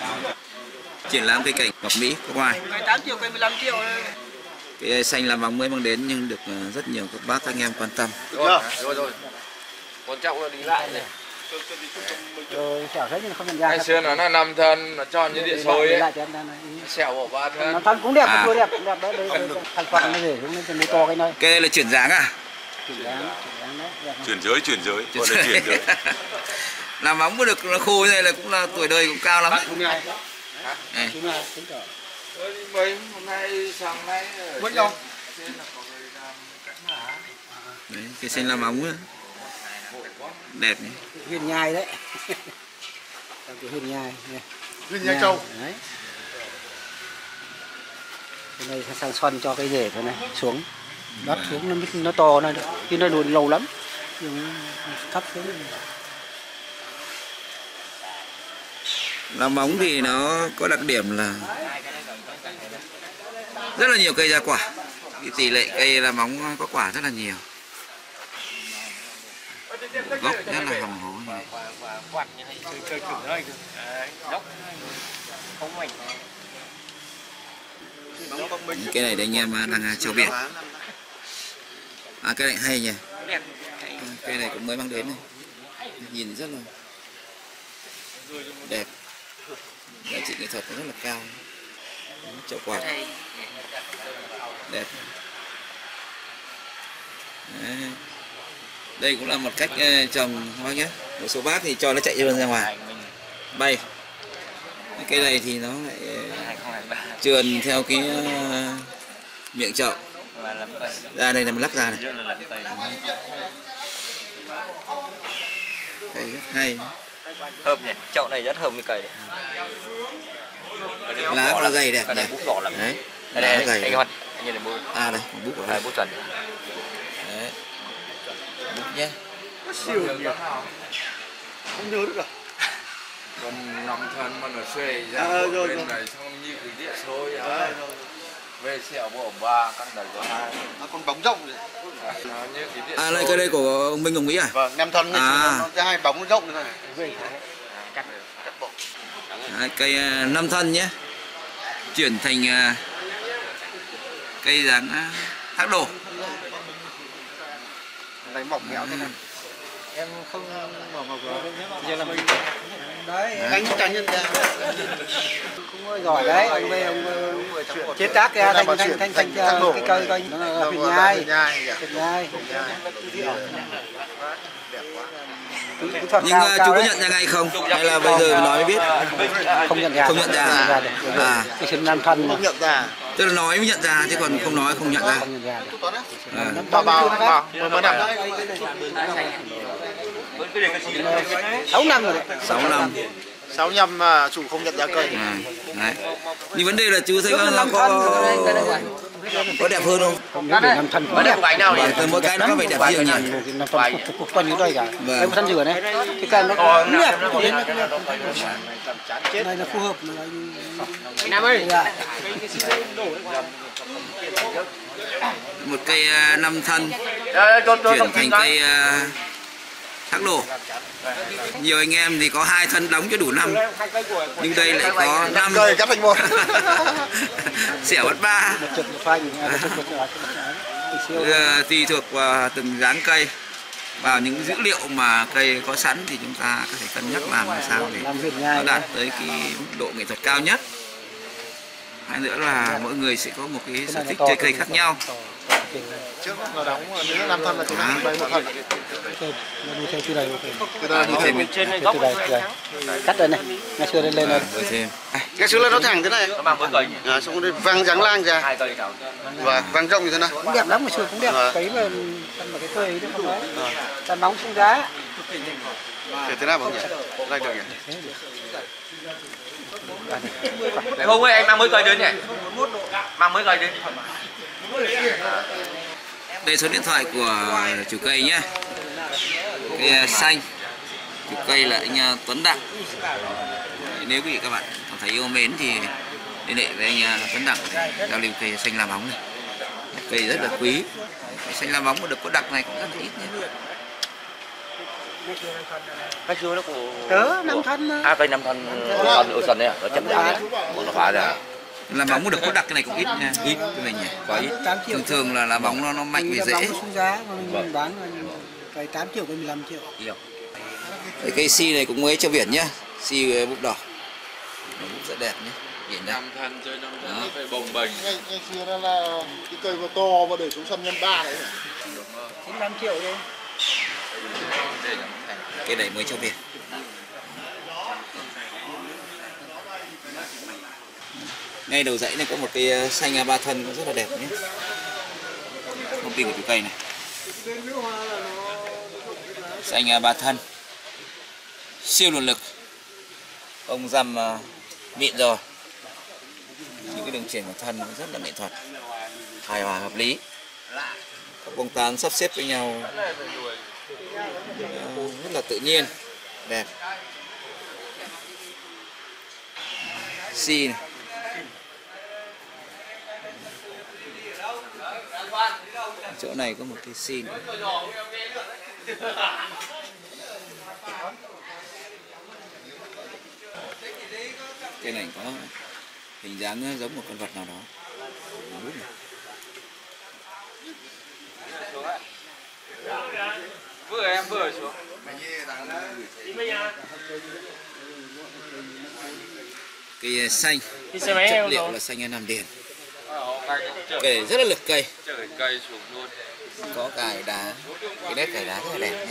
Triển lãm cây cảnh Ngọc Mỹ có ngoài. Cây 8 triệu, cây 15 triệu. Cây xanh lá móng mới mang đến nhưng được rất nhiều các bác các anh em quan tâm. Rồi. Quan trọng là đi lại này. Rồi xẻo thế nhưng không nhận ra. Ngày xưa nó là 5 thân, nó tròn như điện xôi ấy. Xẻo bỏ 3 thân. 5 thân cũng đẹp, cũng đẹp, cũng đẹp đấy. Thành phần nó để xuống lên to cái nơi. Cây này là chuyển dáng à? Chuyển dáng đấy. Chuyển giới, gọi là chuyển giới. Làm móng có được nó khô như này là cũng là tuổi đời cũng cao lắm. Này. Mấy hôm nay sáng nay Vẫn đâu? Đấy, cây xanh lá móng đẹp nhỉ. Huyền nhai đấy. Huyền nhai. Huyền nhai trâu. Đấy. Cái này sang xoăn cho cây rễ thôi này xuống. Đắt xuống nó to này, chứ nó đùn lâu lắm. Nhưng thấp xuống. Lá móng thì nó có đặc điểm là rất là nhiều cây ra quả. Cái tỷ lệ cây lá móng có quả rất là nhiều. Gốc rất là hồng hố như này. Cái này đây anh em đang treo biển. Cái này hay nhỉ. Cây này cũng mới mang đến này. Nhìn rất là đẹp. Giá trị nghệ thuật rất là cao. Chậu quạt đẹp. Đấy. Đây cũng là một cách trồng hoa nhé. Một số bác thì cho nó chạy ra ngoài bay. Cây này thì nó lại trườn theo cái miệng chậu ra đây là mình lắc ra này. Cây rất hay. Thơm nhỉ, chậu này rất thơm với cây đấy. Lá nó dày đẹp nhỉ. Bút đỏ lắm. Đấy. Đây cái mặt như là bút. Đây, bút ở đây. Bút chuẩn. Đấy. Bút nhé. Siêu nhỉ. Không nhớ được à? Còn 5 thân mà nó xuề ra bên này xong như cái điện xôi á. Về xẻo bộ 3 căn đầy có 2. Nó còn bóng rộng rồi. Như cái điện Đây cây đây của ông Minh Hồng Mỹ à? Vâng, 5 thân này nó ra 2 bóng rộng này. cắt bộ. Đấy, cây 5 thân nhé. Chuyển thành cây dáng thác đổ. Lấy mỏng mẹo thế này. Em không bỏ vào giờ là mình đấy Anh cá nhân ra. cũng giỏi đấy ông đây ông chế tác ra thành cái cây coi nó là huyền nhai. Nhưng chú có nhận ra ngay không? Hay là bây giờ nói mới biết? Không nhận ra. Không nhận ra. Cái chân nam thân Không nhận ra. Tức là nói mới nhận ra chứ còn không nói không nhận ra. Không nhận ra. Bao mới nằm. 6 năm rồi đấy. 6 năm. 6 năm mà chủ không nhận ra cây. Đấy. Nhưng vấn đề là chú thấy nó có đẹp hơn không? Năm thân có đẹp Cái nào nhỉ? Mỗi cái nó có vẻ đẹp riêng nhỉ? Năm thân cục quanh như đây cả. Đây một thân dừa này. Cái cây nó đẹp, nó đến này là phù hợp Nam ơi. Một cây 5 thân chuyển thành cây thác đổ. Nhiều anh em thì có 2 thân đóng cho đủ 5. Nhưng đây lại có 5 cây cắt thành 1. xẻo mất 3. Tùy thuộc vào từng dáng cây, vào những dữ liệu mà cây có sẵn thì chúng ta có thể cân nhắc làm sao để nó đạt tới cái mức độ nghệ thuật cao nhất. Hay nữa là mỗi người sẽ có một cái sở thích chơi cây khác nhau. Trước nó đóng nếu 5 thân là chúng ta bay 1 thân. Đi theo đây. Cái đó đi thêm Trên này góc cắt đây này. Ngày xưa lên này. Thêm. cái xưa lên nó thẳng thế này. nó mang với cây nhỉ? Xong rồi văng dáng lang ra. 2 cây nào. Và văng rộng như thế này. Cũng đẹp lắm, ngày xưa cũng đẹp. Cái mà cái cây ấy không nói. Tàn bóng xuống giá. Để thế nào bảo nhỉ? Đây được nhỉ? Đấy, hôm ấy anh mang mới cây đến nhỉ? Mang mới cây đến. Đây số điện thoại của chủ cây nhé. Cây xanh. Chủ cây là anh Tuấn Đặng. Nếu quý vị các bạn cảm thấy yêu mến thì liên hệ với anh Tuấn Đặng để giao lưu cây xanh lá móng này. Cây rất là quý. Cây xanh lá móng mà được có đặc này cũng rất là ít nhé. Cái xưa nó của Nam thân mà. à cây Nam thân ở sân đấy à, ở chậm giá nó phá ra. Làm bóng được có đặc cái này cũng ít nha, ít cái mình nhỉ, quá ít. Thường thường là bóng nó mạnh vì dễ. Bóng xuống giá mà mình bán cái 8 triệu với 15 triệu. Cây si này cũng mới cho biển nhá, si bụng đỏ, bụng rất đẹp nhé, biển đây. Năm thân chơi năm thân nó phải bồng bềnh. Ngày xưa đó là cái cây mà to mà để xuống sân nhân 3 đấy. 95 triệu đi. Cây này mới cho biển. Ngay đầu dãy này có một cây xanh ba thân cũng rất là đẹp nhé. Thông tin của chủ cây này. Xanh ba thân. Siêu luồn lực. Ông răm mịn rồi. Những cái đường triển của thân rất là nghệ thuật. Hài hòa hợp lý. Các bông tán sắp xếp với nhau rất là tự nhiên, đẹp. Si này. Chỗ này có một cái si nữa. Cái này có hình dáng giống một con vật nào đó. Vừa em vừa xuống. Cây xanh, chất liệu là xanh Nam Điền. Cây rất là lực cây. Cây xuống luôn. Có cài đá, cái nét cài đá rất là đẹp.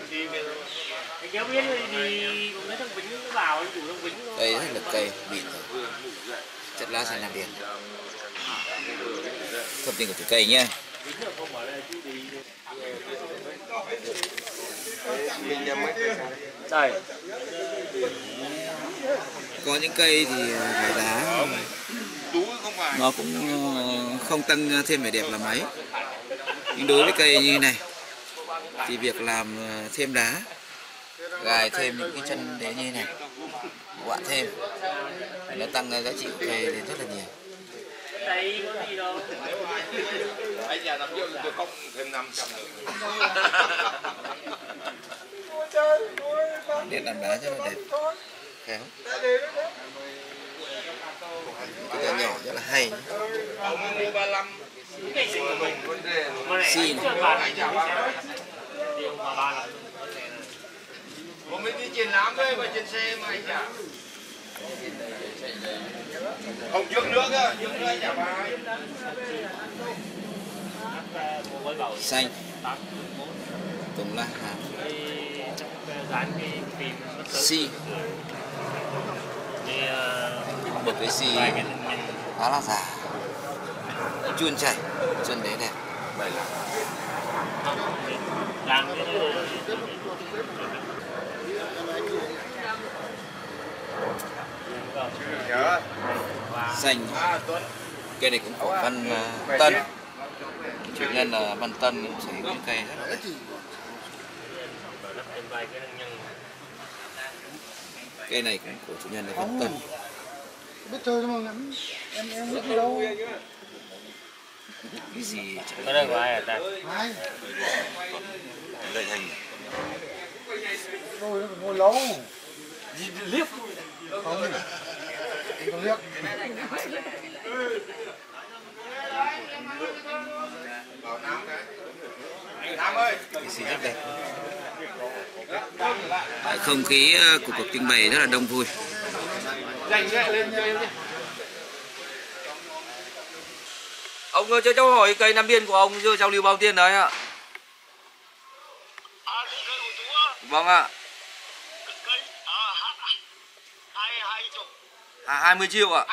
Cây rất là lực cây, mịn rồi. Chất lá xanh Nam Điền. Thông tin của chủ cây nhé. Đây. Có những cây thì cài đá nó cũng không tăng thêm vẻ đẹp là mấy. Nhưng đối với cây như này thì việc làm thêm đá, gài thêm những cái chân đế như này, quạ thêm thì nó tăng giá trị của cây lên rất là nhiều. Đây có gì đâu. Anh nhà 5 triệu tôi không thêm 500 nữa. Nét làm đá rất là đẹp, khéo. Cái nhỏ rất là hay. Si này. Mình đi triển lãm đây mà trên xe mà anh chả. Không trước nước á, trước nước anh chả bài. Xanh. Tùng lá hàm. Si. Một cái si khá là giả, chuôn chảy, chân đế đẹp. Xanh. Cây này cũng của Văn Tân, chủ nhân là Văn Tân, sở hữu những cây rất là đẹp. Cây này cũng của chủ nhân là Văn Tân. Biết chơi mà ngắm em biết đi đâu. Cái gì Cái đây của ai ở đây? Ai? Lệnh hành. Tôi nó còn ngồi lâu. Gì liếc? Không. Anh có liếc. Nam ơi. cái gì rất đẹp. Không khí của cuộc trưng bày rất là đông vui. Ông ơi, cho cháu hỏi cây Nam Điên của ông chưa giao lưu bao tiền đấy ạ? Vâng ạ. 20 triệu ạ.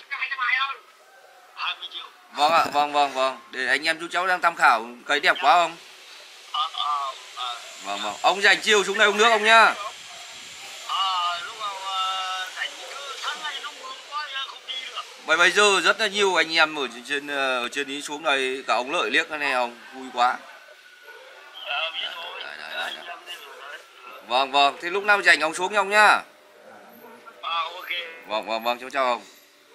Vâng ạ, vâng. Để anh em chú cháu đang tham khảo cây đẹp quá không? Vâng. Ông dành chiều xuống đây uống nước ông nhá. Bây giờ rất là nhiều anh em ở trên ý xuống đây, cả ông Lợi liếc cái này ông vui quá. Vâng, thế lúc nào rảnh ông xuống nha ông nhá. Vâng, cháu chào ông.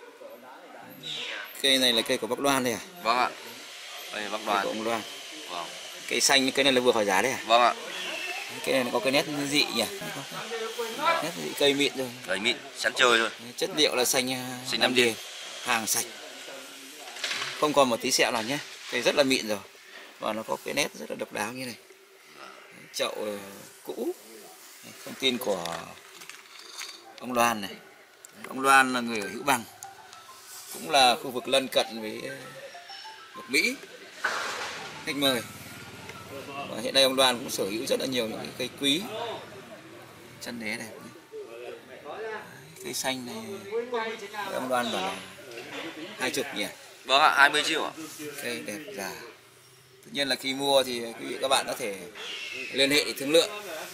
Cây này là cây của Bắc Loan đây à? Vâng ạ. Đây Bắc Loan. Cây của ông Loan. Vâng. Cây xanh, cây này là vừa khỏi giá đấy à? Vâng ạ. Cái này nó có cái nét dị nhỉ, nét dị cây mịn rồi, Đấy, mịn sẵn chơi rồi. chất liệu là xanh Nam Điền, hàng sạch, không còn một tí sẹo nào nhé. Cây rất là mịn rồi và nó có cái nét rất là độc đáo như này. Chậu cũ, thông tin của ông Loan này. Ông Loan là người ở Hữu Bằng, cũng là khu vực lân cận với Ngọc Mỹ, khách mời. Và hiện nay ông Loan cũng sở hữu rất là nhiều những cái cây quý, chân đế đẹp, cây xanh này ông Loan bảo là 20 nhỉ. Vâng ạ, 20 triệu ạ. Cây đẹp già. Tất nhiên là khi mua thì quý vị các bạn có thể liên hệ để thương lượng.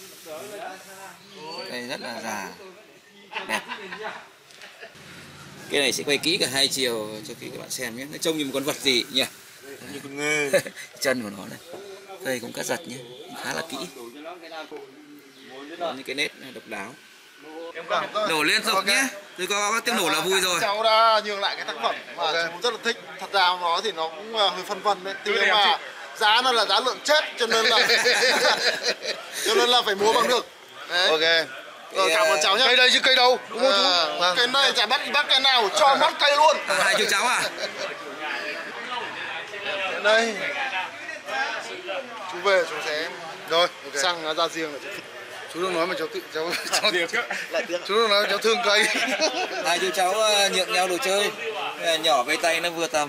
Cây rất là già, đẹp. Cái này sẽ quay kỹ cả hai chiều cho quý các bạn xem nhé. Nó trông như một con vật gì nhỉ? Như con nghê. Chân của nó này. Cây cũng cắt giật nhé, khá là kỹ. Có những cái nét độc đáo. Nổ liên tục nhé. Tôi có tiếng nổ là vui rồi. Cháu đã nhường lại cái tác phẩm mà cháu rất là thích. Thật ra nó thì nó cũng hơi phân vân đấy. Nhưng mà giá nó là giá lợn chết cho nên là phải mua bằng được. Đấy. Ok. Rồi cảm ơn cháu nhé. Cây đây chứ cây đâu? Đúng không chú? Cái này chả bắt cái nào cho mất cây luôn. Hai chú cháu à? Đây. Chú về chú sẽ Rồi, sang ra riêng là chú đừng nói mà cháu lại tiếc. chú đừng nói cháu thương cây. Hai chú cháu nhượng nhau đồ chơi, nhỏ với tay nó vừa tầm.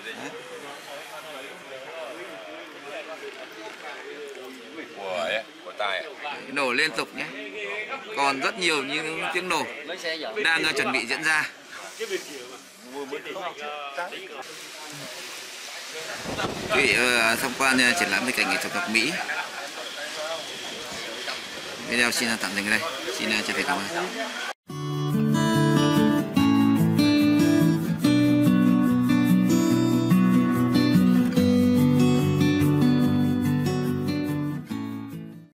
Của tài. Nổ liên tục nhé. Còn rất nhiều những tiếng nổ đang chuẩn bị diễn ra. Quý vị tham quan triển lãm về cảnh nghệ thuật Ngọc Mỹ. Video xin tạm dừng ở đây. Xin chào và cảm ơn.